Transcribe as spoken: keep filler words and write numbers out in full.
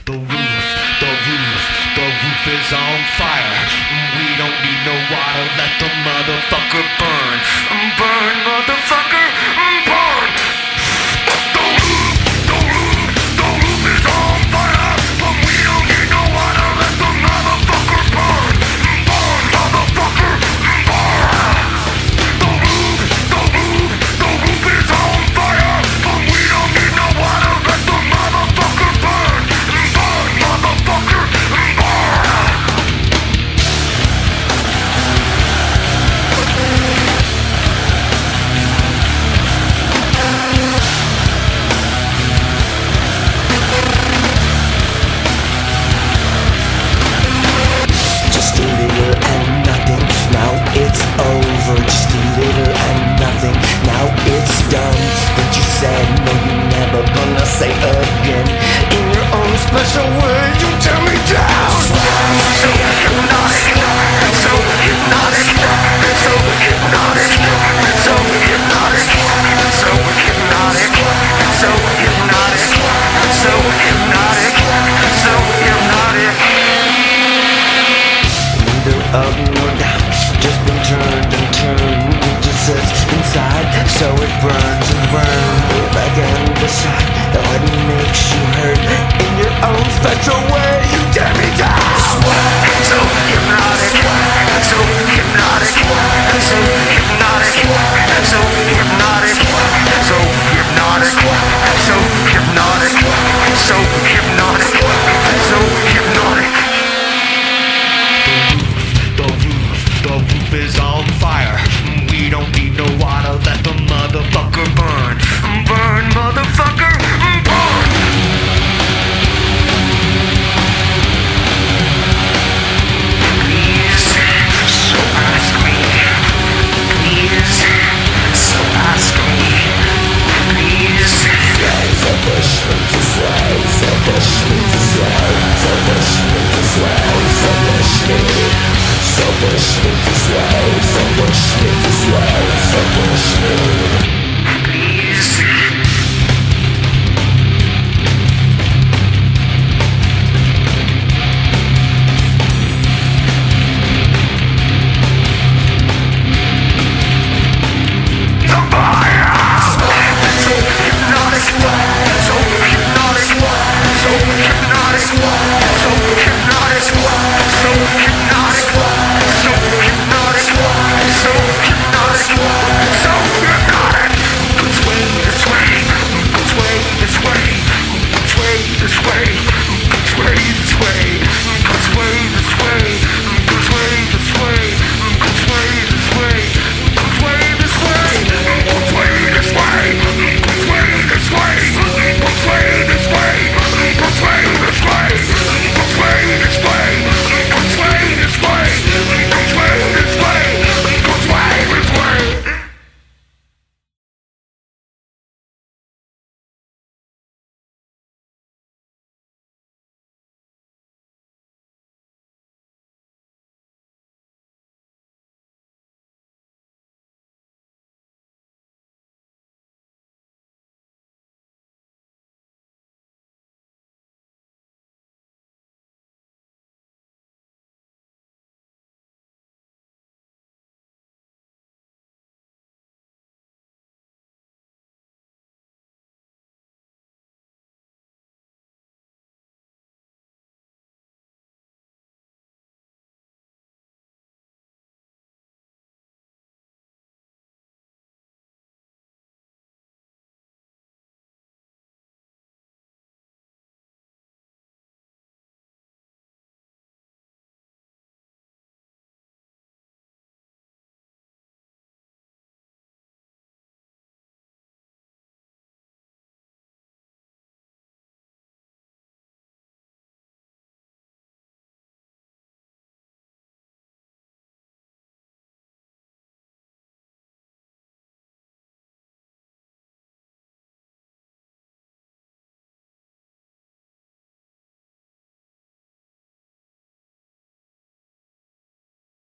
the roof, the roof, the roof is on fire. We don't need no water, let the motherfucker burn. Burn, motherfucker, burn. The roof, the roof, the roof is on fire. But we don't need no water, let the motherfucker burn. Burn, motherfucker, burn. The roof, the roof, the roof is on fire. But we don't need no water, let the motherfucker burn. Burn, motherfucker, burn. Just a little and nothing, now it's over. Just a little and nothing, now it's done. But you said no, you never gonna say again. In your own special way, you tear me down. So hypnotic, so hypnotic, so hypnotic, so hypnotic, so hypnotic, so hypnotic, so hypnotic, so hypnotic. Neither up nor down, just been turned and turned. It just sits inside, so it burns and burns. Back and beside, though it makes you hurt. In your own special way, you tear me down. So hypnotic, so hypnotic, so hypnotic, so hypnotic, so hypnotic, so hypnotic, so hypnotic, so hypnotic. The roof, the roof is on fire. We don't need no water, let the motherfucker burn. Burn, motherfucker, burn. Please, so ask me. Please, so ask me. Please. Zapuść mnie to sway, zapuść mnie to sway, zapuść mnie to sway, zapuść mnie. Zapuść mnie to sway, zapuść mnie to sway, zapuść mnie. Please. So hypnotic, so hypnotic, so hypnotic.